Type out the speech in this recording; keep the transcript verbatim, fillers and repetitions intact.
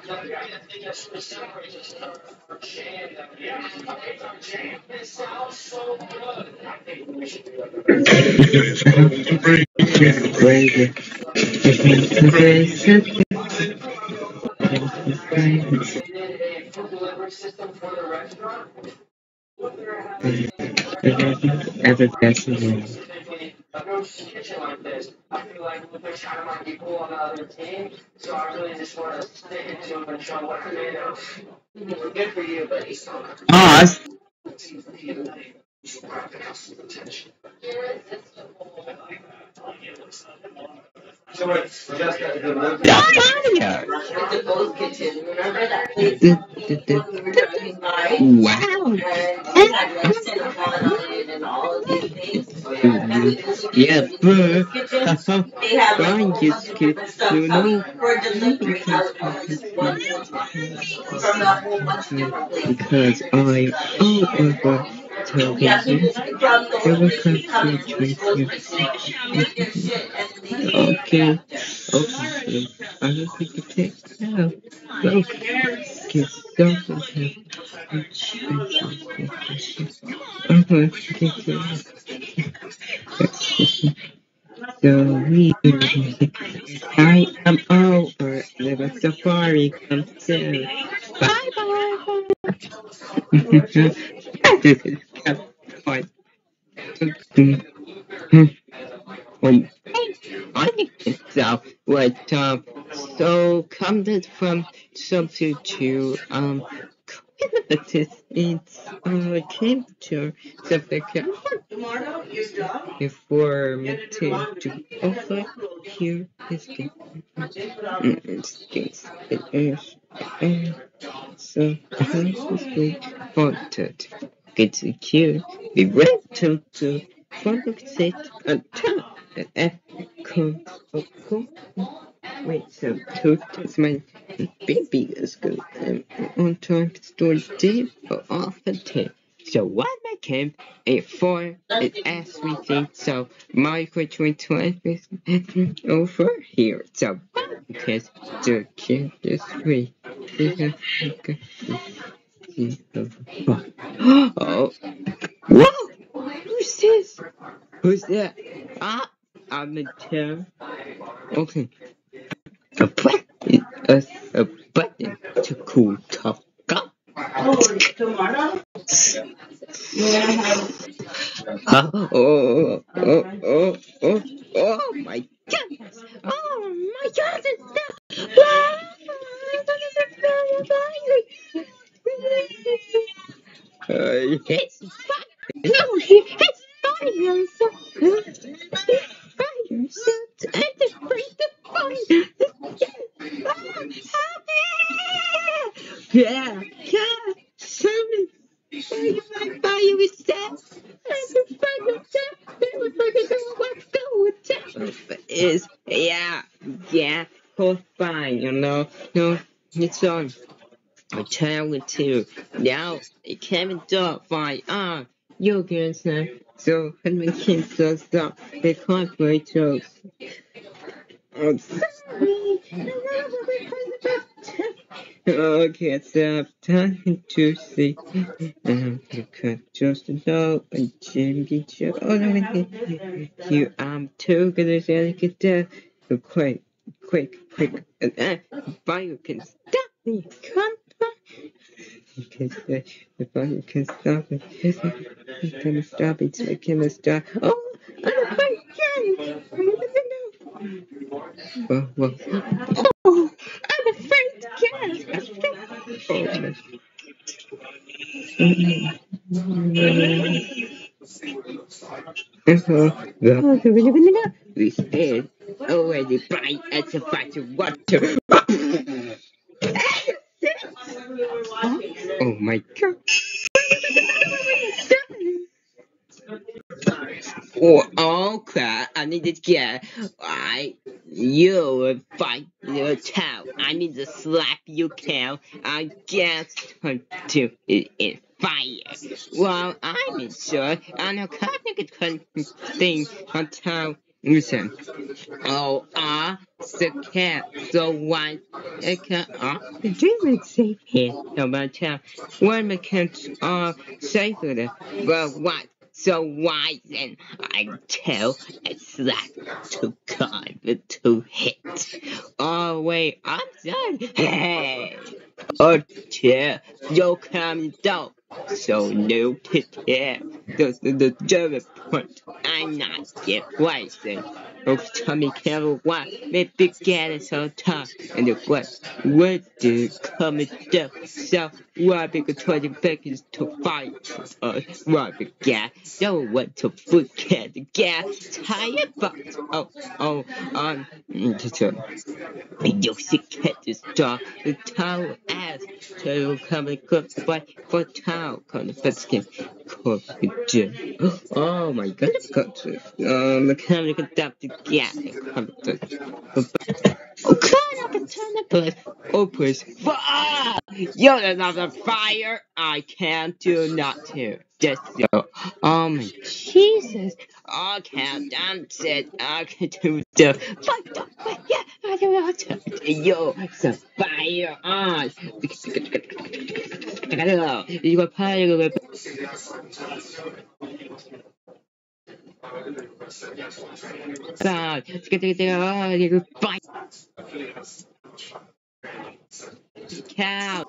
Crazy. Ever fascinating. Us. Fire. Wow. Yeah, but Brian just gets to know because I all over television. There were concentrations. Okay, okay, I will take a take now. Look, kids doesn't have much space. I'm going to take it. So we I am over. The safari comes soon. Bye bye. This is fine. Um, I think so. What um so comes from substitute um Cannabis it's uh temperature subject before me to to offer here is the instance it is and so consciously wanted get secure we went to to product set until the echo echo wait so to is my baby is good and on time store day for often ten. So what became a four it asked me think so Michael twenty-one is over here. So because the kid is free. Oh, whoa! Who's this? Who's that? Ah, I'm the chair. Okay, a button, a, a button to cool top up. Oh, oh, oh, oh, oh, oh my goodness! Oh my goodness! Wow! Uh, it's fire! No, it's fire! So, fire! So, and the break the fire! Oh, help me! Yeah, yeah! Service! Fire, fire, fire with that! And the fire with that! It was like a little let's go with that! Is, yeah, yeah, hold fine, you know? No, it's on. I tell it to now it came up by ah you guys know so when we can so stop the corporate jokes. Oh, sorry. Okay, so time to see um because just know and Jimmy Joe oh no you I'm too good at it so quick quick quick uh, uh, fire can stop me come because the, the button can stop it. It's gonna stop it. It's gonna stop. Oh, I'm afraid. Well, well. Oh, I'm afraid. Yes. Oh, uh-huh. We stand already bright as a flash of water. Oh my god. Oh, okay, I need to get. I, you fight your tail. I need to slap you, cow. I guess to it in fire. Well, I'm not sure. I know kind of thing until Listen. Oh, ah, the cat, so why it can ah, the dream is safe here. No matter when the cats are safer, but what? So why then I tell it's that to kind to hit. Oh wait, I'm sorry. Hey, oh dear, you come down. So no pit here. The the the German point. I'm not get wasted. Oh, Tommy Carroll, why? Maybe get it so tough. And the what? What do come down? So, why big twenty seconds to fight? Uh, why big gas? Don't want to forget the gas. Tired but oh, oh, um, just uh, you should get this job. The town ass to come and cook but for town kind of biscuit. Cook the Oh my god, country. Um, mechanical adapt to get Oh, cut up and turn the bus. Oh, please. Fire! You're another fire. I can't do nothing. Just so. Oh my Jesus. I can't dance it. I can do the fight the way. Yeah, I don't know how to. Yo, the fire on. You got fire with God. You fight cow.